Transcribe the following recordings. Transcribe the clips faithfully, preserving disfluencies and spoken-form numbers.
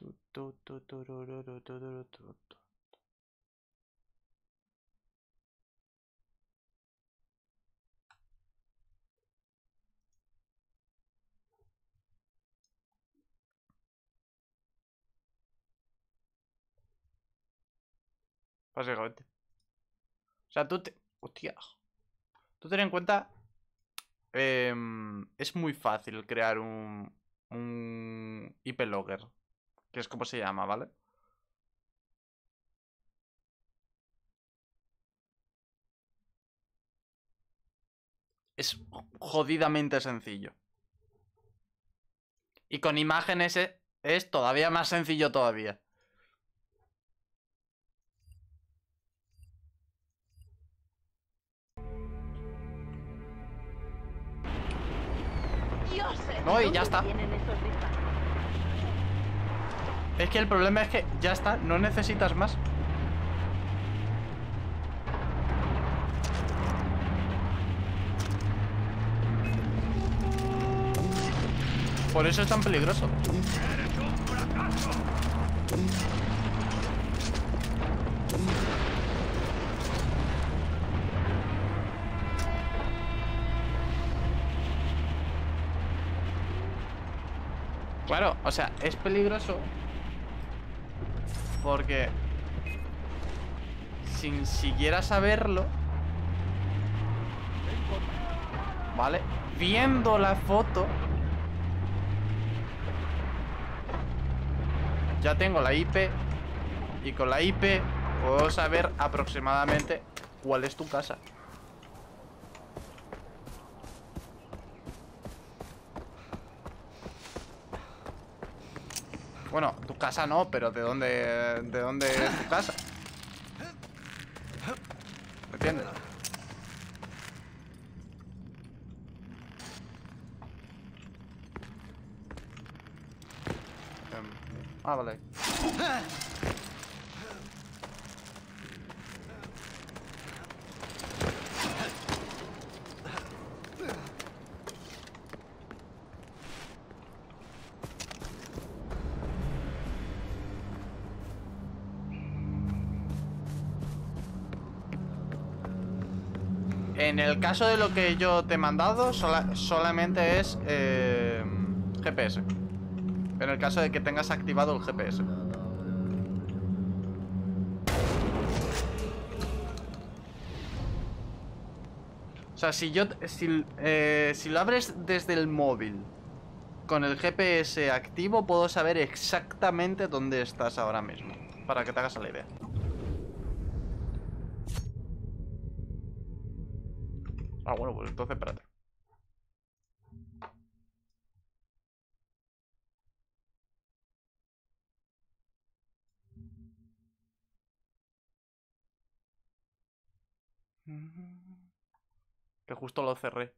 Tu, tu, tu, turururu, tururu, tu, tu. Básicamente. O sea, tú te... Hostia. Tú ten en cuenta... em, es muy fácil crear un... Un I P logger. Que es como se llama, ¿vale? Es jodidamente sencillo. Y con imágenes es, es todavía más sencillo todavía. No, y ya está. Es que el problema es que ya está, no necesitas más. Por eso es tan peligroso. Claro, o sea, es peligroso porque sin siquiera saberlo, ¿vale? Viendo la foto, ya tengo la I P y con la I P puedo saber aproximadamente cuál es tu casa. Bueno, tu casa no, pero ¿de dónde, de dónde es tu casa? ¿Me entiendes? Em, ah, vale. En el caso de lo que yo te he mandado, sola- solamente es eh, G P S. En el caso de que tengas activado el G P S. O sea, si yo si, eh, si lo abres desde el móvil con el G P S activo, puedo saber exactamente dónde estás ahora mismo. Para que te hagas la idea. Ah, bueno, pues entonces espérate. Que justo lo cerré.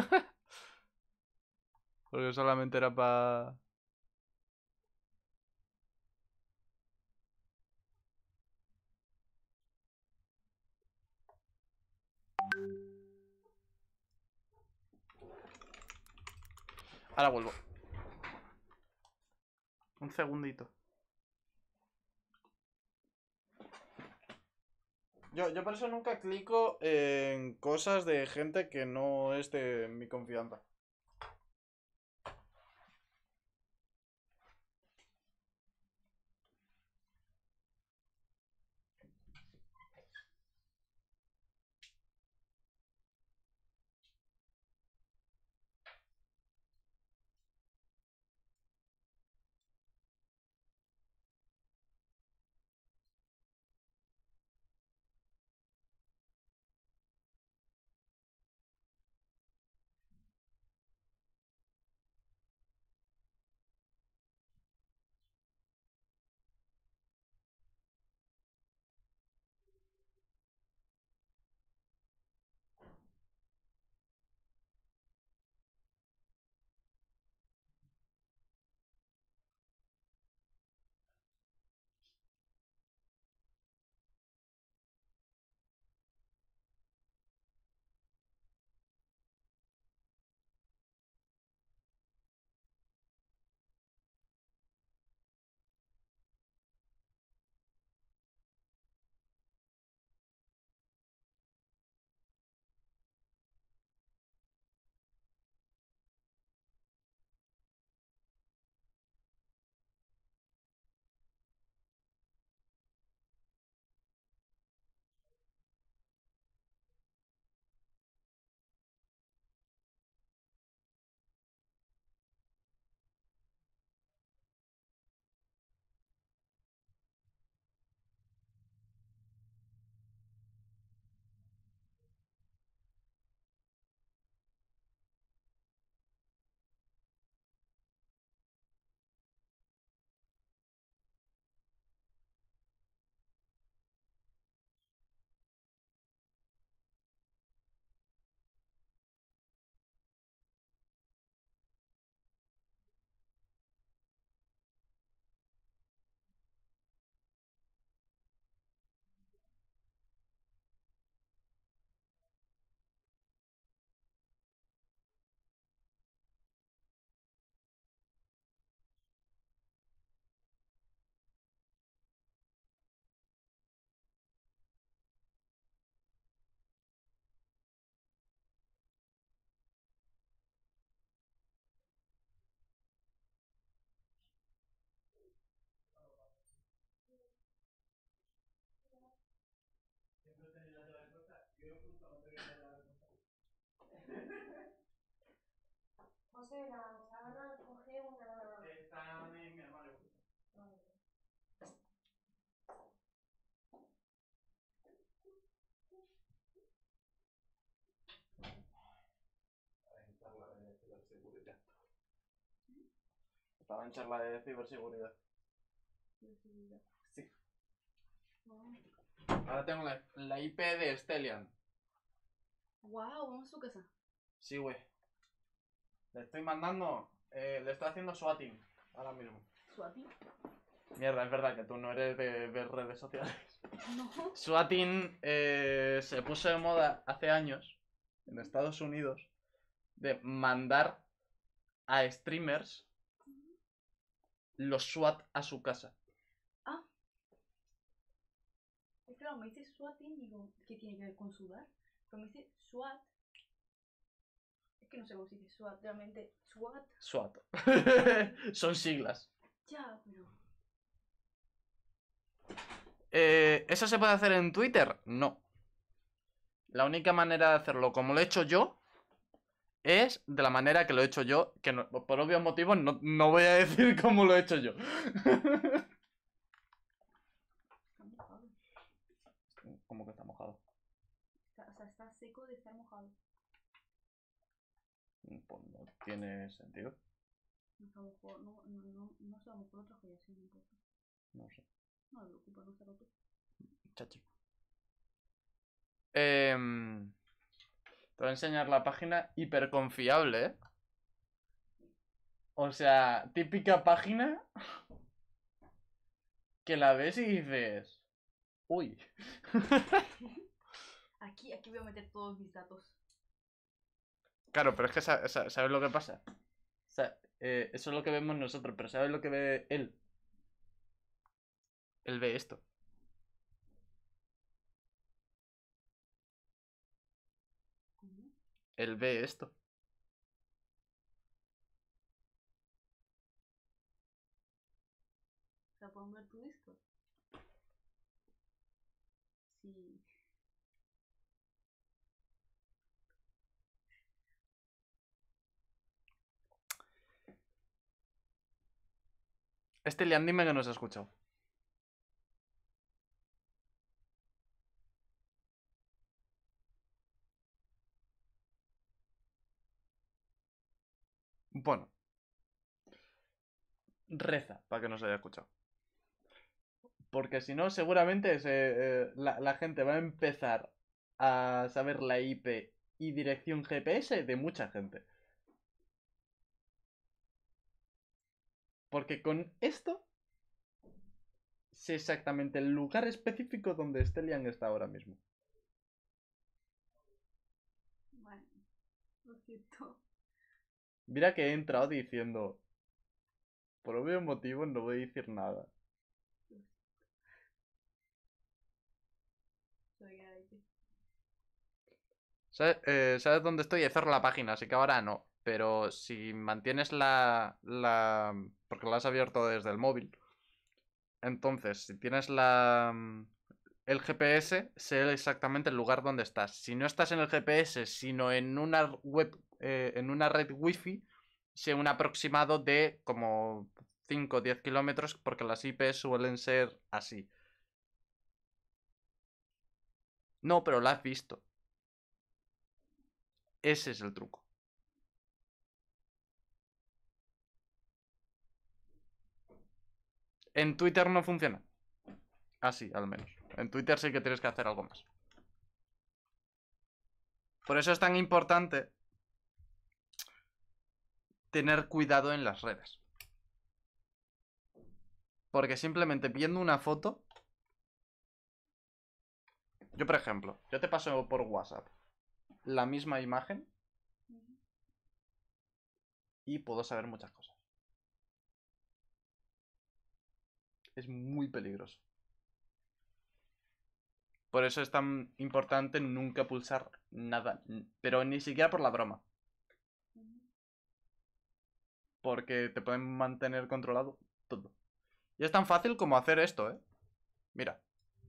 Porque solamente era para... Ahora vuelvo. Un segundito. Yo, yo por eso nunca clico en cosas de gente que no es de mi confianza. Estaba en charla de ciberseguridad. ¿Ciberseguridad? Sí. Wow. Ahora tengo la, la I P de Stellian. Wow, vamos a su casa. Sí, güey. Le estoy mandando... Eh, le estoy haciendo swatting ahora mismo. ¿Swatting? Mierda, es verdad que tú no eres de ver redes sociales. No. Swatting eh, se puso de moda hace años en Estados Unidos de mandar a streamers los SWAT a su casa. Ah. Es claro, me dice swatting, digo, ¿qué tiene que ver con sudar? Pero me dice SWAT. Es que no sé cómo se dice SWAT, realmente. SWAT. SWAT. Son siglas. Ya, pero. Eh, ¿Eso se puede hacer en Twitter? No. La única manera de hacerlo como lo he hecho yo es de la manera que lo he hecho yo, que no, por obvios motivos no, no voy a decir cómo lo he hecho yo. Está mojado. ¿Cómo que está mojado? Está, o sea, está seco de estar mojado. Pues no tiene sentido. No se mojó, no, no, no, no se mojó otra joya, sí, no importa. No sé. No me preocupa, no se roto. Chachi. Eh, te voy a enseñar la página hiperconfiable, ¿eh? O sea, típica página que la ves y dices... Uy. Aquí, aquí voy a meter todos mis datos. Claro, pero es que sa- sa- ¿sabes lo que pasa? O sea, eh, eso es lo que vemos nosotros, pero ¿sabes lo que ve él? Él ve esto. ¿Cómo? Él ve esto. O sea, ¿pueden ver tu Discord? Sí. Este Lian, dime que no se ha escuchado. Bueno. Reza para que no se haya escuchado. Porque si no, seguramente se, eh, la, la gente va a empezar a saber la I P y dirección G P S de mucha gente. Porque con esto sé exactamente el lugar específico donde Stellian está ahora mismo. Bueno, lo siento. Mira que he entrado diciendo... Por obvio motivo no voy a decir nada. Soy aire. ¿Sabes, eh, ¿sabes dónde estoy? He cerrado la página, así que ahora no. Pero si mantienes la, la... Porque la has abierto desde el móvil. Entonces, si tienes la... El G P S, sé exactamente el lugar donde estás. Si no estás en el G P S, sino en una web, eh, en una red wifi, sé un aproximado de como cinco o diez kilómetros, porque las I P suelen ser así. No, pero la has visto. Ese es el truco. En Twitter no funciona. Así, al menos. En Twitter sí que tienes que hacer algo más. Por eso es tan importante tener cuidado en las redes. Porque simplemente viendo una foto... Yo, por ejemplo, yo te paso por WhatsApp la misma imagen y puedo saber muchas cosas. Es muy peligroso. Por eso es tan importante nunca pulsar nada. Pero ni siquiera por la broma. Porque te pueden mantener controlado todo. Y es tan fácil como hacer esto, ¿eh? Mira.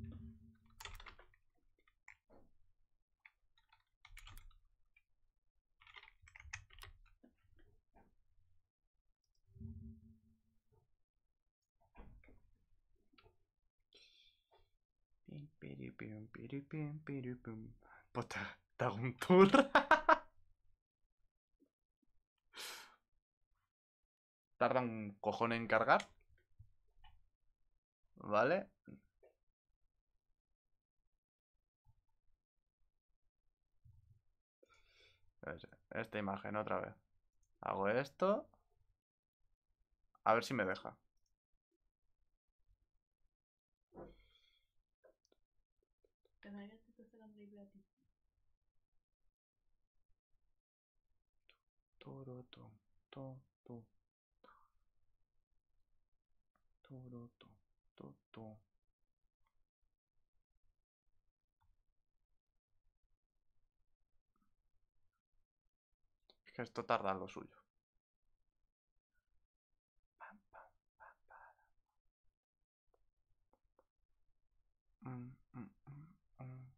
Pues te, te hago un tour. Tarda un cojón en cargar. Vale. Esta imagen otra vez. Hago esto. A ver si me deja. Turu, tu, tu, tu. Turu, tu, tu, tu. Es que esto tarda lo suyo. Mm, mm, mm, mm.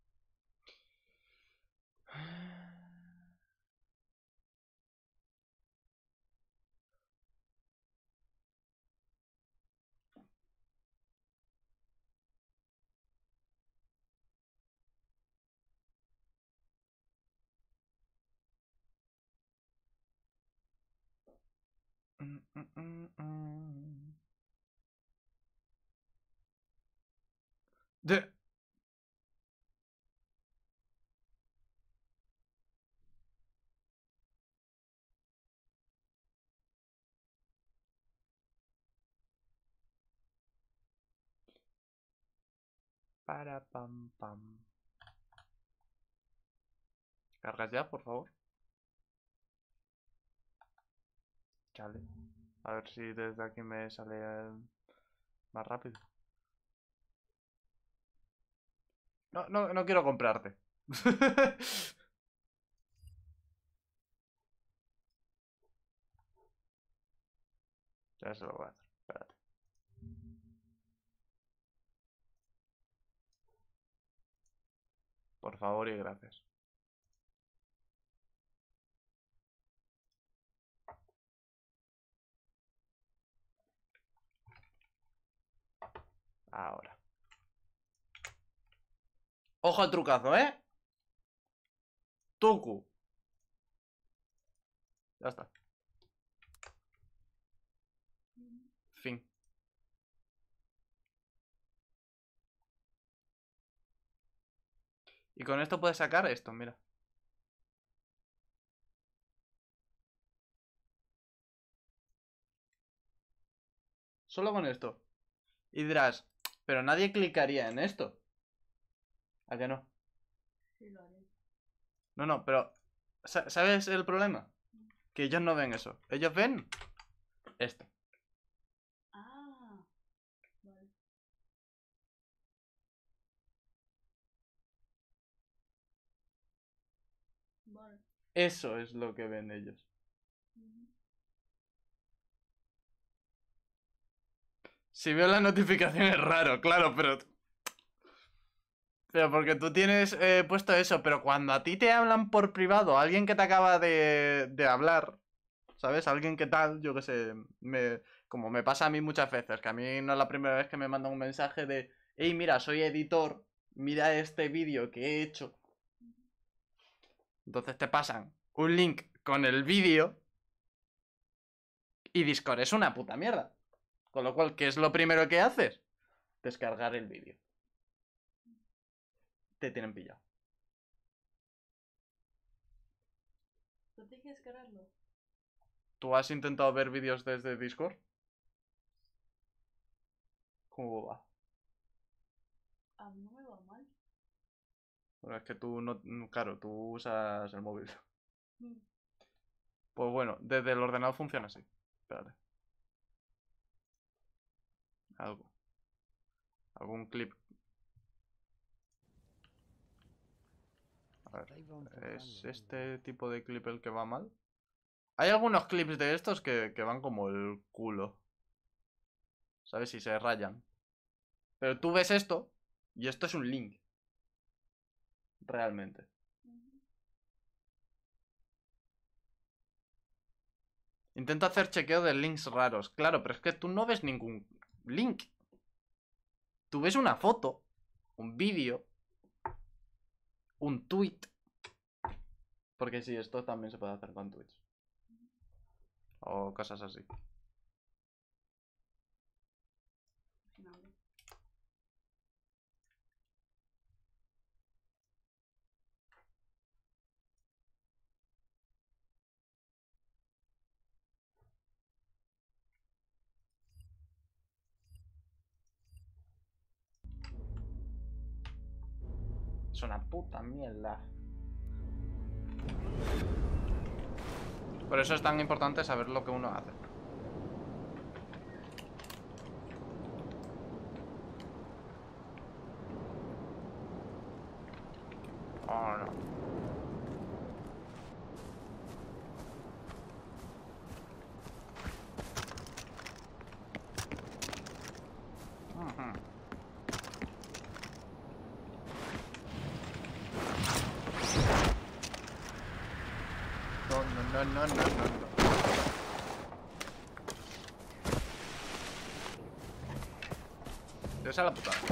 Mm, mm, mm, mm. De... Para pam pam. ¿Cargas ya, por favor? Chale. A ver si desde aquí me sale eh, más rápido. No, no, no quiero comprarte. Ya se lo voy a hacer. Espérate. Por favor y gracias. Ahora. Ojo al trucazo, ¿eh? Tuku. Ya está. Fin. Y con esto puedes sacar esto, mira. Solo con esto. Y dirás, pero nadie clicaría en esto. ¿A que no? Sí, lo haré. No, no, pero ¿sabes el problema? Que ellos no ven eso. Ellos ven esto. Ah, vale. Vale. Eso es lo que ven ellos. Ujú. Si veo la notificación es raro, claro, pero... Pero porque tú tienes eh, puesto eso, pero cuando a ti te hablan por privado, alguien que te acaba de, de hablar, ¿sabes? Alguien que tal, yo qué sé, me, como me pasa a mí muchas veces, que a mí no es la primera vez que me mandan un mensaje de, hey, mira, soy editor, mira este vídeo que he hecho. Entonces te pasan un link con el vídeo y Discord es una puta mierda. Con lo cual, ¿qué es lo primero que haces? Descargar el vídeo. Te tienen pillado. ¿Tú tienes que descargarlo? ¿Tú has intentado ver vídeos desde Discord? ¿Cómo va? A mí no me va mal. Bueno, es que tú no... Claro, tú usas el móvil. Mm. Pues bueno, desde el ordenador funciona así. Espérate. Algo. Algún clip. A ver. ¿Es este tipo de clip el que va mal? Hay algunos clips de estos que, que van como el culo. ¿Sabes? Si se rayan. Pero tú ves esto y esto es un link. Realmente. Ujú. Intento hacer chequeo de links raros. Claro, pero es que tú no ves ningún link. Tú ves una foto, un vídeo, un tweet. Porque sí, esto también se puede hacer con tweets. O cosas así. Sin hambre. Es una puta mierda. Por eso es tan importante saber lo que uno hace. Oh, no. Ujú. No, no, no, no, no, no, no. Esa es la putada.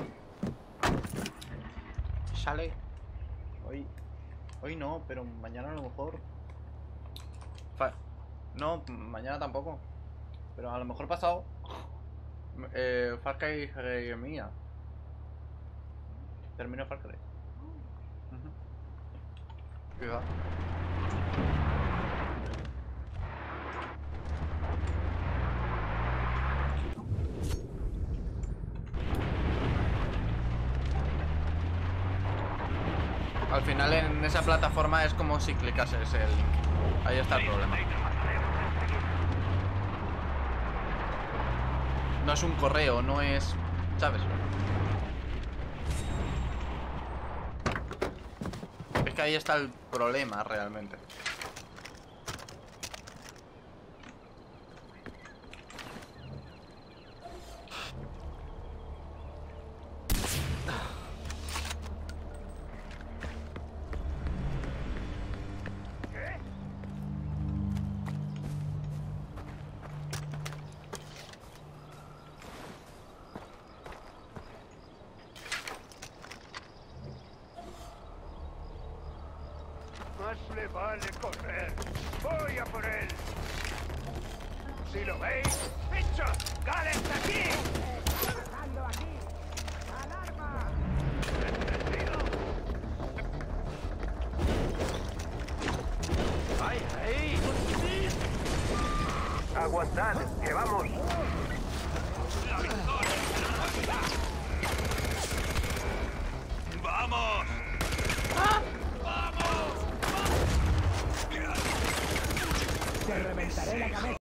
Sale. Hoy. Hoy no, pero mañana a lo mejor. Fa... No, mañana tampoco. Pero a lo mejor pasado. Eh, Far Cry mía. Termino Far Cry. Uh-huh. Cuidado. Al final en esa plataforma es como si clicases el link. Ahí está el problema. No es un correo, no es... ¿Sabes? Es que ahí está el problema realmente. Más le vale correr. Voy a por él. Si lo veis, ¡hecho! ¡Gal está aquí! ¡Dejando aquí! ¡Alarma! ¡Entendido! ¡Ay, ahí! ¡Aguantad! ¡Que vamos! ¡La victoria! ¡Vamos! ¡Vamos! ¡Vamos! ¡Te reventaré la cabeza!